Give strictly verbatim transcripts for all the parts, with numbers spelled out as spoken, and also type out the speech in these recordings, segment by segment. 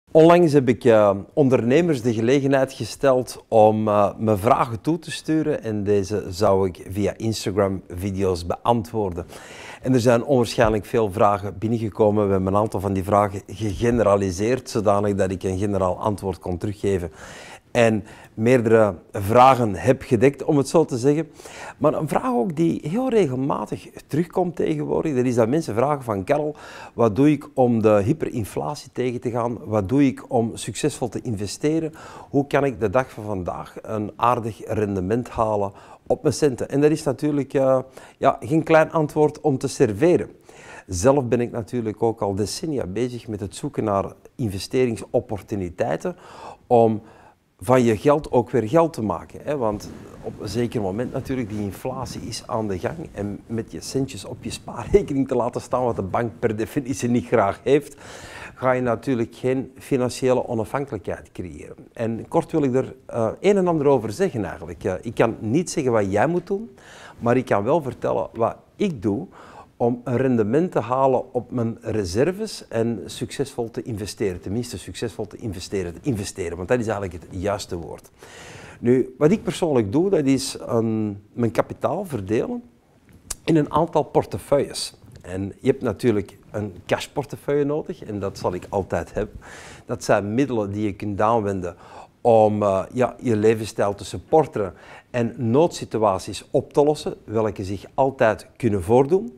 Onlangs heb ik uh, ondernemers de gelegenheid gesteld om uh, me vragen toe te sturen en deze zou ik via Instagram video's beantwoorden. En er zijn onwaarschijnlijk veel vragen binnengekomen. We hebben een aantal van die vragen gegeneraliseerd, zodanig dat ik een generaal antwoord kon teruggeven. En meerdere vragen heb gedekt, om het zo te zeggen. Maar een vraag ook die heel regelmatig terugkomt tegenwoordig, dat is dat mensen vragen van Karel, wat doe ik om de hyperinflatie tegen te gaan? Wat doe ik om succesvol te investeren? Hoe kan ik de dag van vandaag een aardig rendement halen op mijn centen? En dat is natuurlijk uh, ja, geen klein antwoord om te serveren. Zelf ben ik natuurlijk ook al decennia bezig met het zoeken naar investeringsopportuniteiten om van je geld ook weer geld te maken. Hè? Want op een zeker moment natuurlijk, die inflatie is aan de gang. En met je centjes op je spaarrekening te laten staan, wat de bank per definitie niet graag heeft, ga je natuurlijk geen financiële onafhankelijkheid creëren. En kort wil ik er uh, een en ander over zeggen eigenlijk. Uh, ik kan niet zeggen wat jij moet doen, maar ik kan wel vertellen wat ik doe om een rendement te halen op mijn reserves en succesvol te investeren. Tenminste, succesvol te investeren. Te investeren, want dat is eigenlijk het juiste woord. Nu, wat ik persoonlijk doe, dat is een, mijn kapitaal verdelen in een aantal portefeuilles. En je hebt natuurlijk een cashportefeuille nodig, en dat zal ik altijd hebben. Dat zijn middelen die je kunt aanwenden om uh, ja, je levensstijl te supporteren en noodsituaties op te lossen, welke zich altijd kunnen voordoen.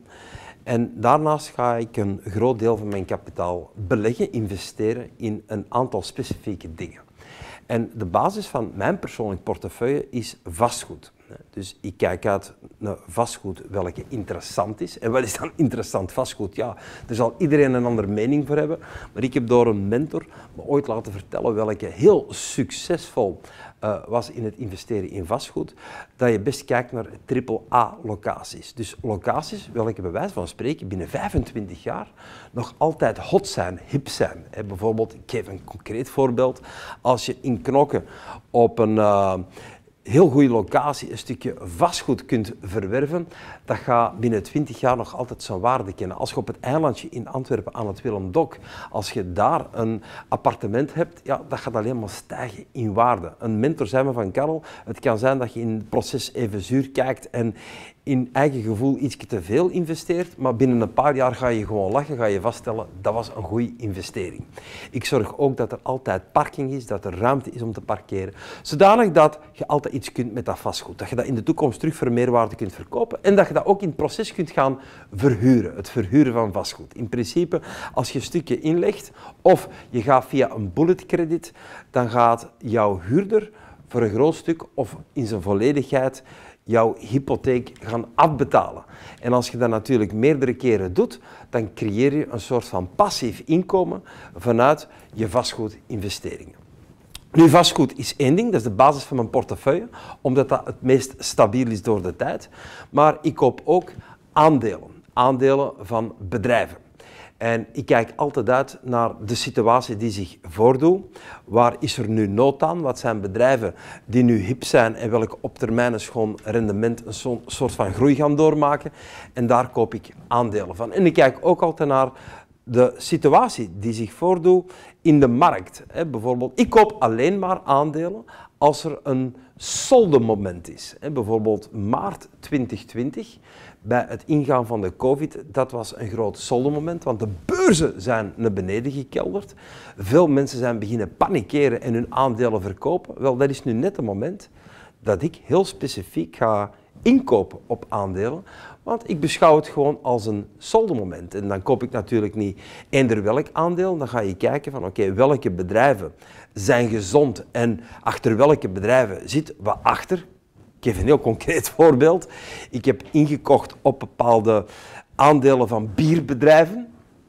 En daarnaast ga ik een groot deel van mijn kapitaal beleggen, investeren in een aantal specifieke dingen. En de basis van mijn persoonlijk portefeuille is vastgoed. Dus ik kijk uit naar vastgoed welke interessant is. En wat is dan interessant vastgoed? Ja, er zal iedereen een andere mening voor hebben. Maar ik heb door een mentor me ooit laten vertellen welke heel succesvol uh, was in het investeren in vastgoed. Dat je best kijkt naar triple A locaties. Dus locaties welke bij wijze van spreken binnen vijfentwintig jaar nog altijd hot zijn, hip zijn. He, bijvoorbeeld, ik geef een concreet voorbeeld. Als je in Knokke op een Uh, heel goede locatie een stukje vastgoed kunt verwerven, dat gaat binnen twintig jaar nog altijd zijn waarde kennen. Als je op het eilandje in Antwerpen aan het Willem-Dok, als je daar een appartement hebt, ja, dat gaat alleen maar stijgen in waarde. Een mentor zei me van Karel, het kan zijn dat je in het proces even zuur kijkt en in eigen gevoel iets te veel investeert, maar binnen een paar jaar ga je gewoon lachen, ga je vaststellen, dat was een goede investering. Ik zorg ook dat er altijd parking is, dat er ruimte is om te parkeren, zodanig dat je altijd iets kunt met dat vastgoed, dat je dat in de toekomst terug voor meerwaarde kunt verkopen en dat je dat ook in het proces kunt gaan verhuren, het verhuren van vastgoed. In principe, als je een stukje inlegt of je gaat via een bulletcredit, dan gaat jouw huurder voor een groot stuk of in zijn volledigheid jouw hypotheek gaan afbetalen. En als je dat natuurlijk meerdere keren doet, dan creëer je een soort van passief inkomen vanuit je vastgoedinvesteringen. Nu, vastgoed is één ding, dat is de basis van mijn portefeuille, omdat dat het meest stabiel is door de tijd. Maar ik koop ook aandelen, aandelen van bedrijven. En ik kijk altijd uit naar de situatie die zich voordoet. Waar is er nu nood aan? Wat zijn bedrijven die nu hip zijn en welke op termijn een schoon rendement een soort van groei gaan doormaken? En daar koop ik aandelen van. En ik kijk ook altijd naar de situatie die zich voordoet in de markt. Bijvoorbeeld, ik koop alleen maar aandelen als er een soldemoment is. Bijvoorbeeld maart twintig twintig. Bij het ingaan van de COVID, dat was een groot soldemoment, want de beurzen zijn naar beneden gekelderd. Veel mensen zijn beginnen panikeren en hun aandelen verkopen. Wel, dat is nu net het moment dat ik heel specifiek ga inkopen op aandelen, want ik beschouw het gewoon als een soldemoment. En dan koop ik natuurlijk niet eender welk aandeel, dan ga je kijken van oké, okay, welke bedrijven zijn gezond en achter welke bedrijven zit wat achter. Ik geef een heel concreet voorbeeld. Ik heb ingekocht op bepaalde aandelen van bierbedrijven.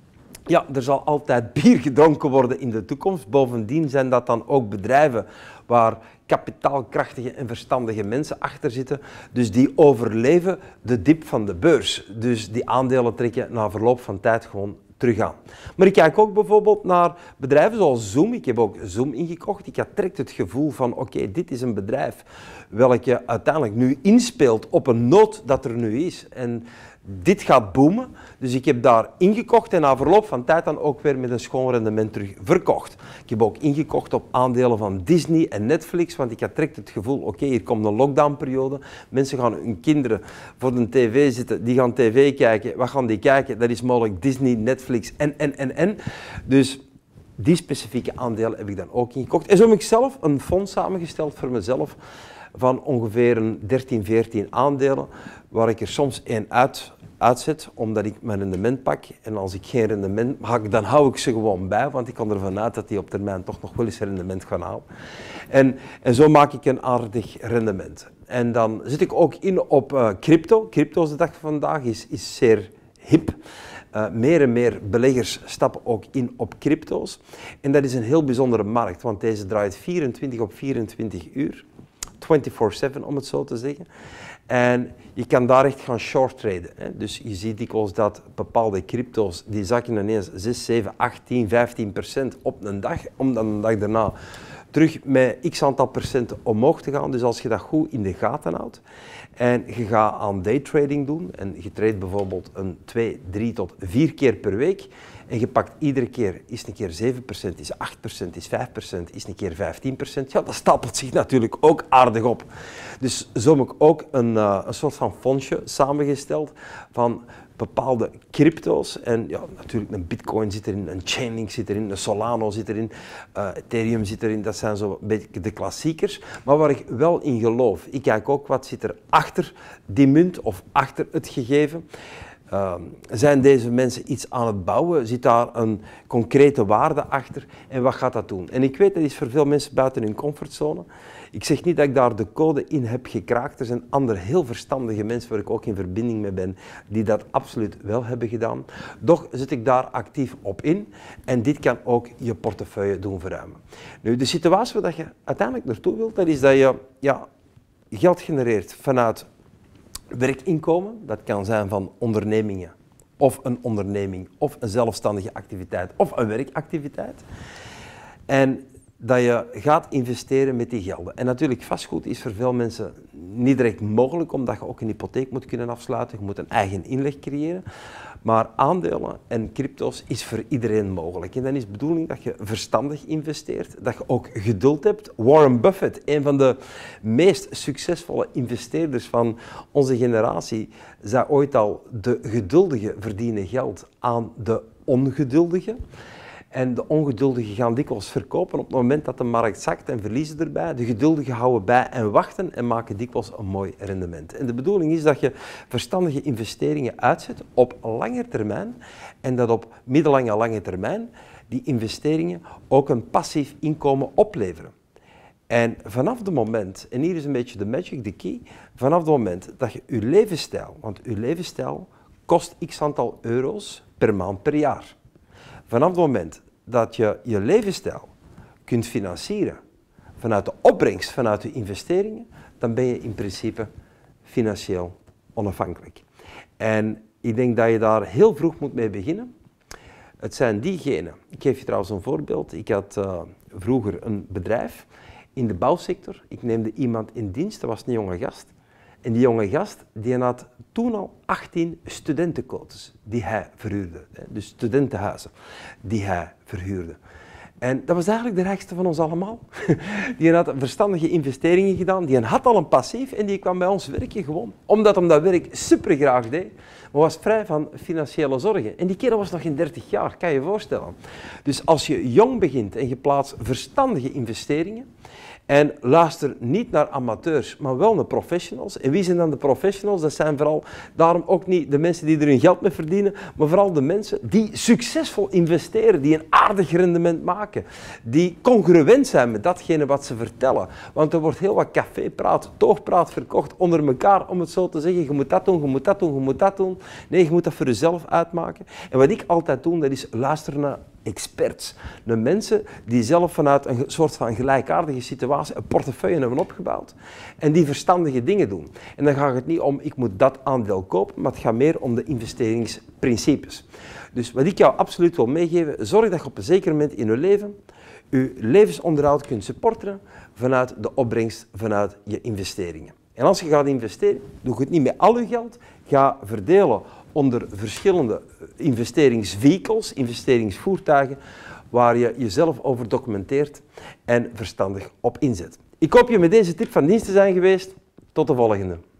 Ja, er zal altijd bier gedronken worden in de toekomst. Bovendien zijn dat dan ook bedrijven waar kapitaalkrachtige en verstandige mensen achter zitten. Dus die overleven de dip van de beurs. Dus die aandelen trekken na verloop van tijd gewoon terug aan. Maar ik kijk ook bijvoorbeeld naar bedrijven zoals Zoom. Ik heb ook Zoom ingekocht. Ik had direct het gevoel van oké, okay, dit is een bedrijf welke uiteindelijk nu inspeelt op een nood dat er nu is. En dit gaat boomen. Dus ik heb daar ingekocht en na verloop van tijd dan ook weer met een schoon rendement terug verkocht. Ik heb ook ingekocht op aandelen van Disney en Netflix, want ik had direct het gevoel, oké, okay, hier komt een lockdownperiode. Mensen gaan hun kinderen voor de tv zitten, die gaan tv kijken. Wat gaan die kijken? Dat is mogelijk Disney, Netflix en, en, en, en. Dus die specifieke aandelen heb ik dan ook ingekocht. En zo heb ik zelf een fonds samengesteld voor mezelf van ongeveer een dertien, veertien aandelen, waar ik er soms één uit, uitzet, omdat ik mijn rendement pak. En als ik geen rendement maak, dan hou ik ze gewoon bij, want ik kan ervan uit dat die op termijn toch nog wel eens rendement gaan halen. En, en zo maak ik een aardig rendement. En dan zit ik ook in op uh, crypto. Crypto is de dag van vandaag, is, is zeer hip. Uh, meer en meer beleggers stappen ook in op crypto's. En dat is een heel bijzondere markt, want deze draait vierentwintig op vierentwintig uur. vierentwintig zeven om het zo te zeggen. En je kan daar echt gaan short traden. Hè. Dus je ziet dikwijls dat bepaalde crypto's, die zakken ineens zes, zeven, acht, tien, vijftien procent op een dag, om dan een dag daarna terug met x aantal procent omhoog te gaan. Dus als je dat goed in de gaten houdt en je gaat aan daytrading doen en je trade bijvoorbeeld een twee, drie tot vier keer per week en je pakt iedere keer, is een keer zeven procent, is acht procent, is vijf procent, is een keer vijftien procent, ja, dat stapelt zich natuurlijk ook aardig op. Dus zo heb ik ook een, uh, een soort van fondsje samengesteld van bepaalde crypto's. En ja, natuurlijk een Bitcoin zit erin, een Chainlink zit erin, een Solano zit erin, uh, Ethereum zit erin. Dat zijn zo een beetje de klassiekers. Maar waar ik wel in geloof, ik kijk ook wat zit er achter die munt of achter het gegeven. Uh, zijn deze mensen iets aan het bouwen? Zit daar een concrete waarde achter? En wat gaat dat doen? En ik weet, dat is voor veel mensen buiten hun comfortzone. Ik zeg niet dat ik daar de code in heb gekraakt. Er zijn andere heel verstandige mensen waar ik ook in verbinding mee ben, die dat absoluut wel hebben gedaan. Doch zit ik daar actief op in en dit kan ook je portefeuille doen verruimen. Nu, de situatie waar je uiteindelijk naartoe wilt, dat is dat je ja, geld genereert vanuit werkinkomen. Dat kan zijn van ondernemingen of een onderneming of een zelfstandige activiteit of een werkactiviteit. En dat je gaat investeren met die gelden. En natuurlijk, vastgoed is voor veel mensen niet direct mogelijk, omdat je ook een hypotheek moet kunnen afsluiten. Je moet een eigen inleg creëren. Maar aandelen en crypto's is voor iedereen mogelijk. En dan is de bedoeling dat je verstandig investeert, dat je ook geduld hebt. Warren Buffett, een van de meest succesvolle investeerders van onze generatie, zei ooit al, de geduldigen verdienen geld aan de ongeduldigen. En de ongeduldigen gaan dikwijls verkopen op het moment dat de markt zakt en verliezen erbij. De geduldigen houden bij en wachten en maken dikwijls een mooi rendement. En de bedoeling is dat je verstandige investeringen uitzet op lange termijn en dat op middellange en lange termijn die investeringen ook een passief inkomen opleveren. En vanaf het moment, en hier is een beetje de magic, de key, vanaf het moment dat je je levensstijl, want je levensstijl kost x aantal euro's per maand per jaar. Vanaf het moment dat je je levensstijl kunt financieren vanuit de opbrengst, vanuit de investeringen, dan ben je in principe financieel onafhankelijk. En ik denk dat je daar heel vroeg moet mee beginnen. Het zijn diegenen, ik geef je trouwens een voorbeeld, ik had uh, vroeger een bedrijf in de bouwsector, ik neemde iemand in dienst, dat was een jonge gast. En die jonge gast die had toen al achttien studentenquotes die hij verhuurde. Dus studentenhuizen die hij verhuurde. En dat was eigenlijk de rijkste van ons allemaal. Die had verstandige investeringen gedaan, die had al een passief en die kwam bij ons werken gewoon. Omdat hij dat werk super graag deed, maar was vrij van financiële zorgen. En die kerel was nog geen dertig jaar, kan je je voorstellen. Dus als je jong begint en je plaatst verstandige investeringen, en luister niet naar amateurs, maar wel naar professionals. En wie zijn dan de professionals? Dat zijn vooral daarom ook niet de mensen die er hun geld mee verdienen, maar vooral de mensen die succesvol investeren, die een aardig rendement maken, die congruent zijn met datgene wat ze vertellen. Want er wordt heel wat cafépraat, toogpraat verkocht onder elkaar, om het zo te zeggen. Je moet dat doen, je moet dat doen, je moet dat doen. Nee, je moet dat voor jezelf uitmaken. En wat ik altijd doe, dat is luisteren naar experts. De mensen die zelf vanuit een soort van gelijkaardige situatie een portefeuille hebben opgebouwd en die verstandige dingen doen. En dan gaat het niet om, ik moet dat aandeel kopen, maar het gaat meer om de investeringsprincipes. Dus wat ik jou absoluut wil meegeven, zorg dat je op een zeker moment in je leven je levensonderhoud kunt supporteren vanuit de opbrengst vanuit je investeringen. En als je gaat investeren, doe je het niet met al je geld, ga verdelen onder verschillende investeringsvehicles, investeringsvoertuigen, waar je jezelf over documenteert en verstandig op inzet. Ik hoop je met deze tip van dienst te zijn geweest. Tot de volgende.